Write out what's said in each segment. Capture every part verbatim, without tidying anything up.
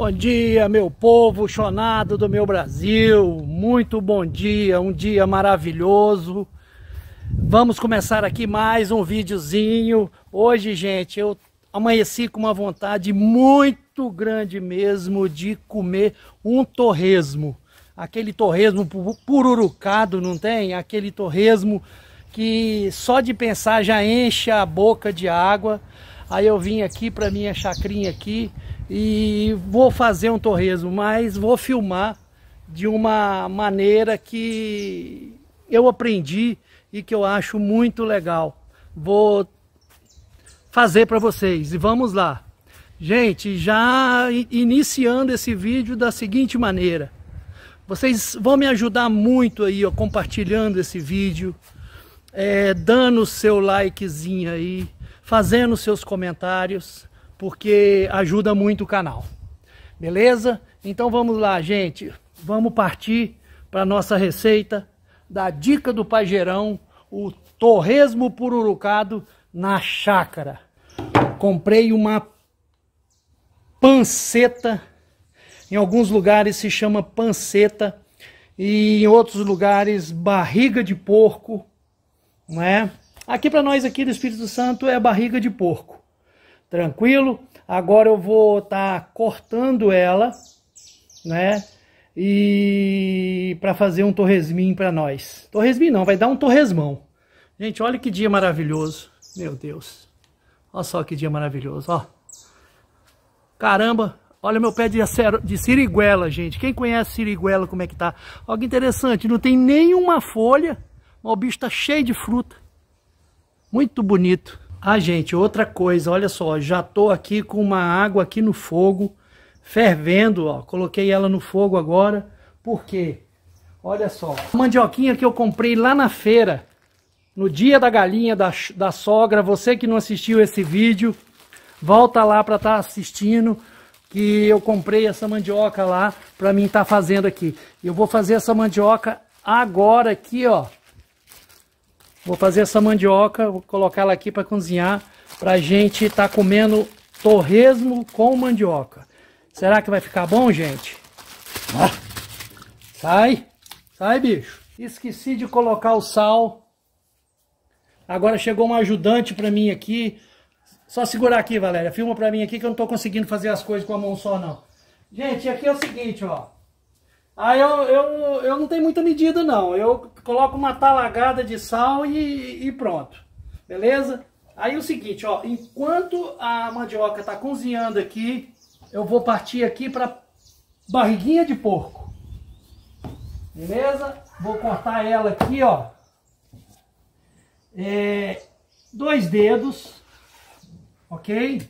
Bom dia, meu povo chonado do meu Brasil, muito bom dia, um dia maravilhoso. Vamos começar aqui mais um videozinho. Hoje, gente, eu amanheci com uma vontade muito grande mesmo de comer um torresmo. Aquele torresmo pururucado, não tem? Aquele torresmo que só de pensar já enche a boca de água. Aí eu vim aqui para minha chacrinha aqui e vou fazer um torresmo, mas vou filmar de uma maneira que eu aprendi e que eu acho muito legal. Vou fazer para vocês e vamos lá. Gente, já iniciando esse vídeo da seguinte maneira. Vocês vão me ajudar muito aí, ó, compartilhando esse vídeo, é, dando o seu likezinho aí, fazendo seus comentários, porque ajuda muito o canal. Beleza? Então vamos lá, gente. Vamos partir para a nossa receita da dica do Pajeirão, o torresmo pururucado na chácara. Comprei uma panceta, em alguns lugares se chama panceta e em outros lugares barriga de porco, não é? Aqui para nós aqui do Espírito Santo é barriga de porco. Tranquilo? Agora eu vou estar tá cortando ela, né? E para fazer um torresminho para nós. Torresminho não, vai dar um torresmão. Gente, olha que dia maravilhoso. Meu Deus. Olha só que dia maravilhoso, ó. Caramba, olha meu pé de, de siriguela, gente. Quem conhece siriguela, como é que tá? Olha que interessante, não tem nenhuma folha, mas o bicho tá cheio de fruta. Muito bonito. Ah, gente, outra coisa, olha só, já tô aqui com uma água aqui no fogo, fervendo, ó. Coloquei ela no fogo agora, por quê? Olha só, a mandioquinha que eu comprei lá na feira, no dia da galinha da, da sogra. Você que não assistiu esse vídeo, volta lá para estar assistindo, que eu comprei essa mandioca lá para mim estar fazendo aqui. Eu vou fazer essa mandioca agora aqui, ó. Vou fazer essa mandioca, vou colocar ela aqui para cozinhar, para a gente estar comendo torresmo com mandioca. Será que vai ficar bom, gente? Ah, sai, sai, bicho. Esqueci de colocar o sal. Agora chegou um ajudante para mim aqui. Só segurar aqui, Valéria. Filma para mim aqui que eu não estou conseguindo fazer as coisas com a mão só, não. Gente, aqui é o seguinte, ó. Aí eu, eu, eu não tenho muita medida não, eu coloco uma talagada de sal e, e pronto, beleza? Aí o seguinte, ó, enquanto a mandioca tá cozinhando aqui, eu vou partir aqui para barriguinha de porco, beleza? Vou cortar ela aqui, ó, é, dois dedos, ok?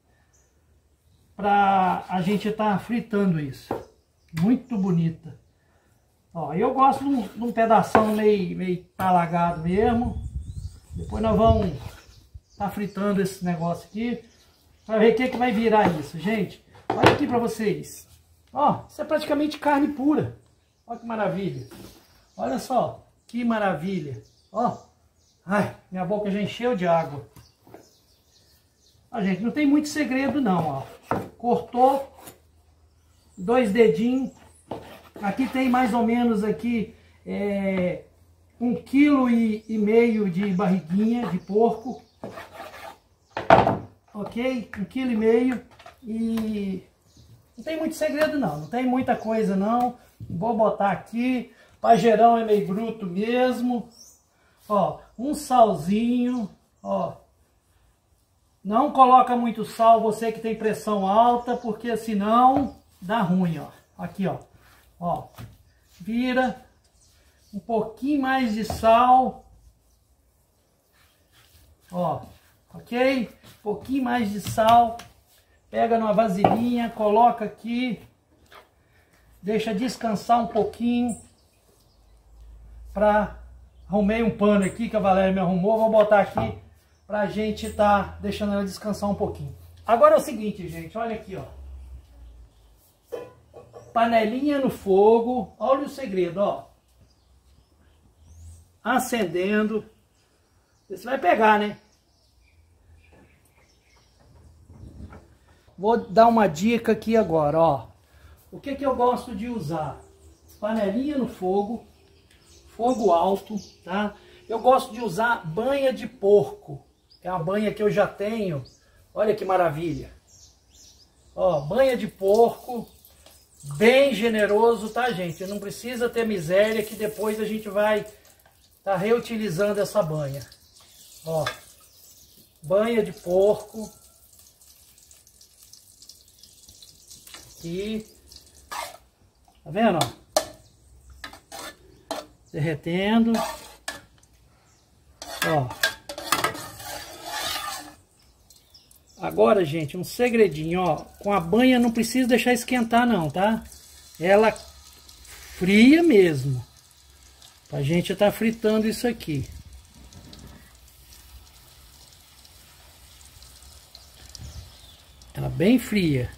Pra a gente tá fritando isso. Muito bonita. Ó, eu gosto de um, de um pedação meio, meio talagado mesmo. Depois nós vamos tá fritando esse negócio aqui para ver o que, que vai virar isso, gente. Olha aqui para vocês. Ó, isso é praticamente carne pura. Olha que maravilha. Olha só, que maravilha. Ó, ai, minha boca já encheu de água. Ó, gente, não tem muito segredo não, ó. Cortou. Dois dedinhos. Aqui tem mais ou menos aqui é, um quilo e, e meio de barriguinha de porco. Ok? Um quilo e meio. E não tem muito segredo não. Não tem muita coisa não. Vou botar aqui. Pajeirão é meio bruto mesmo. Ó, um salzinho. Ó. Não coloca muito sal, você que tem pressão alta, porque senão dá ruim, ó. Aqui, ó. Ó. Vira. Um pouquinho mais de sal. Ó. Ok? Um pouquinho mais de sal. Pega numa vasilhinha, coloca aqui. Deixa descansar um pouquinho. Pra... Arrumei um pano aqui que a Valéria me arrumou. Vou botar aqui pra gente tá deixando ela descansar um pouquinho. Agora é o seguinte, gente. Olha aqui, ó. Panelinha no fogo, olha o segredo, ó. Acendendo. Você vai pegar, né? Vou dar uma dica aqui agora, ó. o que que eu gosto de usar? Panelinha no fogo, fogo alto, tá? Eu gosto de usar banha de porco. É uma banha que eu já tenho. Olha que maravilha. Ó, banha de porco, bem generoso, tá, gente? Não precisa ter miséria, que depois a gente vai tá reutilizando essa banha. Ó, banha de porco. Aqui. Tá vendo, ó? Derretendo. Ó. Agora, gente, um segredinho, ó. Com a banha não precisa deixar esquentar não, tá? Ela fria mesmo. A gente tá fritando isso aqui. Ela bem fria.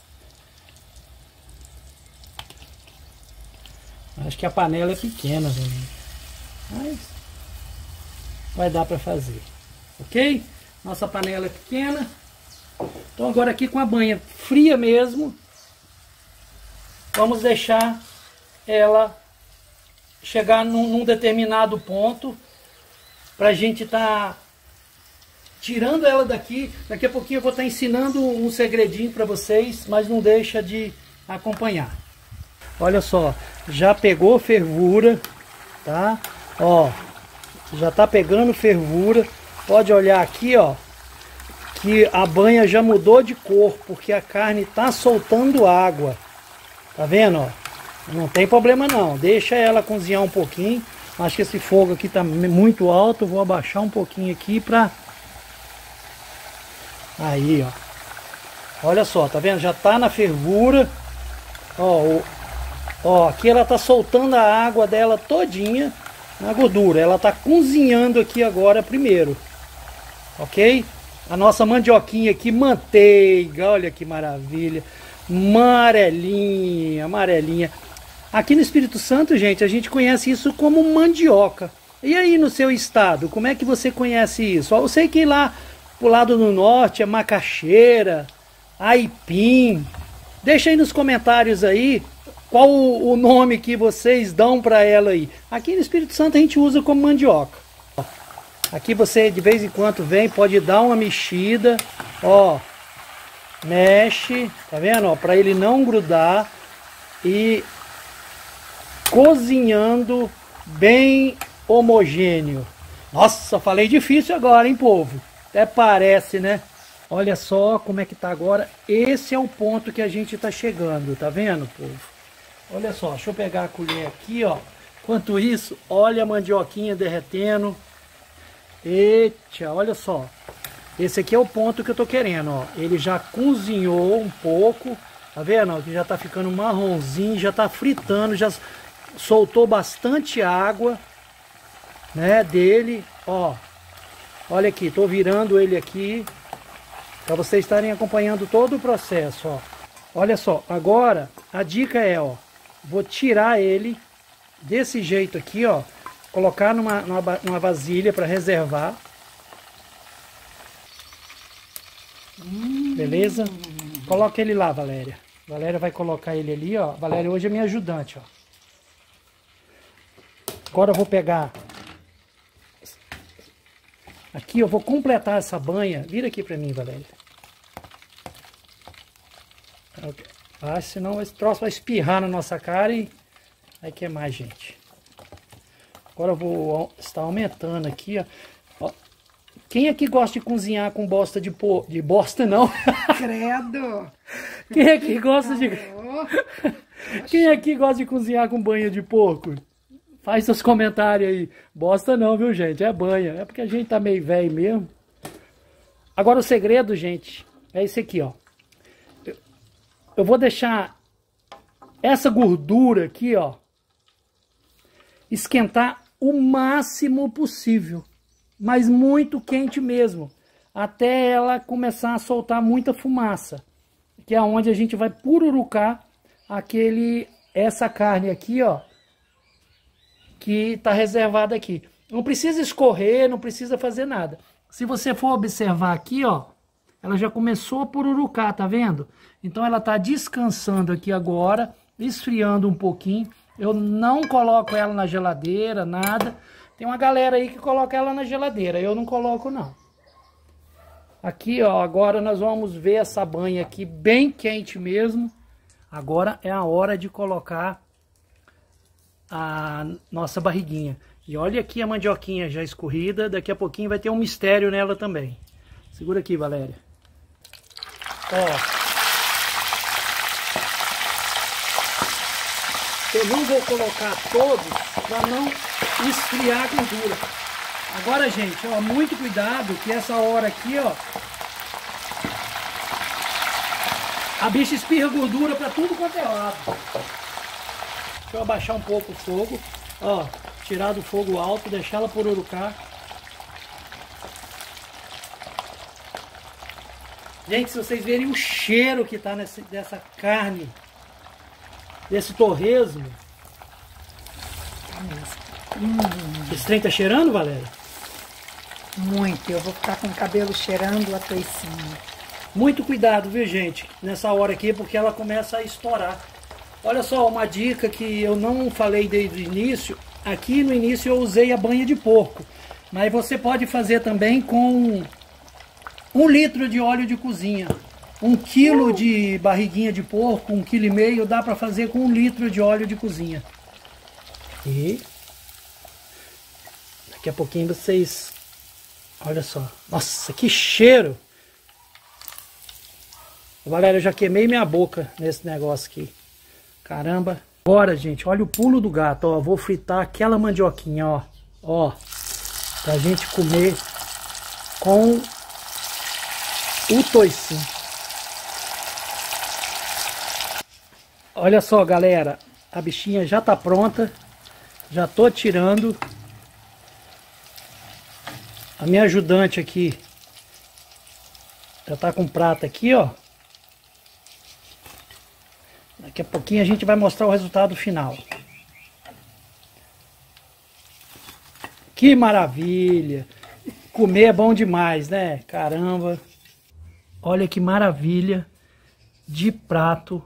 Acho que a panela é pequena, gente. Mas vai dar para fazer. Ok? Nossa panela é pequena. Então agora aqui com a banha fria mesmo, vamos deixar ela chegar num, num determinado ponto para a gente estar tá tirando ela daqui. Daqui a pouquinho eu vou estar tá ensinando um segredinho para vocês, mas não deixa de acompanhar. Olha só, já pegou fervura, tá? Ó, já tá pegando fervura. Pode olhar aqui, ó, que a banha já mudou de cor, porque a carne tá soltando água. Tá vendo, ó? Não tem problema não, deixa ela cozinhar um pouquinho. Acho que esse fogo aqui tá muito alto, vou abaixar um pouquinho aqui pra... Aí, ó. Olha só, tá vendo? Já tá na fervura. Ó, o... ó, aqui ela tá soltando a água dela todinha na gordura. Ela tá cozinhando aqui agora primeiro. Ok? A nossa mandioquinha aqui, manteiga, olha que maravilha. Amarelinha, amarelinha. Aqui no Espírito Santo, gente, a gente conhece isso como mandioca. E aí no seu estado, como é que você conhece isso? Eu sei que lá pro lado do norte é macaxeira, aipim. Deixa aí nos comentários aí qual o nome que vocês dão para ela aí. Aqui no Espírito Santo a gente usa como mandioca. Aqui você de vez em quando vem, pode dar uma mexida, ó, mexe, tá vendo, ó, para ele não grudar e cozinhando bem homogêneo. Nossa, falei difícil agora, hein, povo? Até parece, né? Olha só como é que tá agora. Esse é o ponto que a gente tá chegando, tá vendo, povo? Olha só, deixa eu pegar a colher aqui, ó. Enquanto isso, olha a mandioquinha derretendo. Eita, olha só. Esse aqui é o ponto que eu tô querendo, ó. Ele já cozinhou um pouco, tá vendo? Que já tá ficando marronzinho, já tá fritando, já soltou bastante água, né, dele, ó. Olha aqui, tô virando ele aqui para vocês estarem acompanhando todo o processo, ó. Olha só, agora a dica é, ó, vou tirar ele desse jeito aqui, ó. Colocar numa, numa, numa vasilha para reservar. Hum. Beleza? Coloca ele lá, Valéria. Valéria vai colocar ele ali, ó. Valéria hoje é minha ajudante, ó. Agora eu vou pegar... Aqui eu vou completar essa banha. Vira aqui para mim, Valéria. Ah, senão esse troço vai espirrar na nossa cara e vai queimar, gente. Agora eu vou estar aumentando aqui, ó. Ó. Quem aqui gosta de cozinhar com bosta de porco? De bosta não. Credo. Quem aqui gosta de... Quem aqui gosta de cozinhar com banha de porco? Faz seus comentários aí. Bosta não, viu, gente? É banha. É porque a gente tá meio velho mesmo. Agora o segredo, gente, é esse aqui, ó. Eu, eu vou deixar essa gordura aqui, ó, esquentar o máximo possível, mas muito quente mesmo, até ela começar a soltar muita fumaça, que é onde a gente vai pururucar aquele, essa carne aqui, ó, que está reservada aqui. Não precisa escorrer, não precisa fazer nada. Se você for observar aqui, ó, ela já começou a pururucar, tá vendo? Então ela tá descansando aqui agora, esfriando um pouquinho. Eu não coloco ela na geladeira, nada. Tem uma galera aí que coloca ela na geladeira, eu não coloco não. Aqui, ó, agora nós vamos ver essa banha aqui bem quente mesmo. Agora é a hora de colocar a nossa barriguinha. E olha aqui a mandioquinha já escorrida, daqui a pouquinho vai ter um mistério nela também. Segura aqui, Valéria. Ó. Eu não vou colocar todos para não esfriar a gordura. Agora, gente, ó, muito cuidado que essa hora aqui, ó, a bicha espirra gordura para tudo quanto é lado. Deixa eu abaixar um pouco o fogo, ó, tirar do fogo alto, deixar ela pururucar. Gente, se vocês verem o cheiro que tá nessa, dessa carne, desse torresmo. Hum. Esse trem tá cheirando, Valéria? Muito, eu vou ficar com o cabelo cheirando a toicinha. Muito cuidado, viu, gente, nessa hora aqui, porque ela começa a estourar. Olha só, uma dica que eu não falei desde o início. Aqui no início eu usei a banha de porco, mas você pode fazer também com um litro de óleo de cozinha. Um quilo de barriguinha de porco, um quilo e meio, dá para fazer com um litro de óleo de cozinha. E daqui a pouquinho vocês... Olha só. Nossa, que cheiro! Valéria, eu já queimei minha boca nesse negócio aqui. Caramba. Agora, gente, olha o pulo do gato. Ó, vou fritar aquela mandioquinha, ó. Ó. Pra gente comer com o toicinho. Olha só, galera. A bichinha já tá pronta. Já tô tirando. A minha ajudante aqui já tá com prata aqui, ó. Daqui a pouquinho a gente vai mostrar o resultado final. Que maravilha! Comer é bom demais, né? Caramba! Olha que maravilha de prato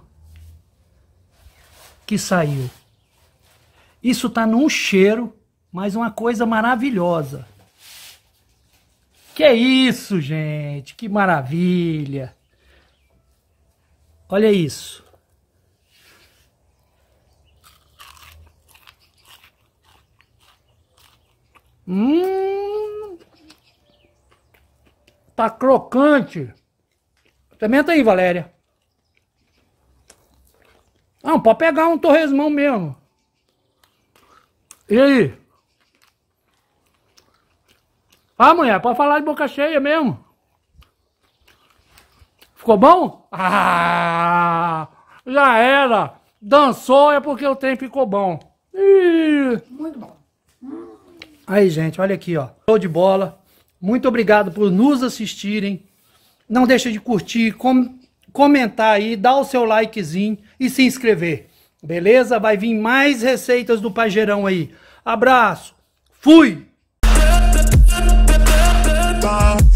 que saiu. Isso tá num cheiro, mas uma coisa maravilhosa. Que é isso, gente? Que maravilha! Olha isso. Hum, tá crocante. Experimenta aí, Valéria. Não, pode pegar um torresmão mesmo. E aí? Ah, mulher, pode falar de boca cheia mesmo. Ficou bom? Ah, já era. Dançou é porque o trem ficou bom. Ih. Muito bom. Aí, gente, olha aqui, ó. Show de bola. Muito obrigado por nos assistirem. Não deixa de curtir, com, comentar aí, dar o seu likezinho e se inscrever. Beleza? Vai vir mais receitas do Pajeirão aí. Abraço. Fui! Bye.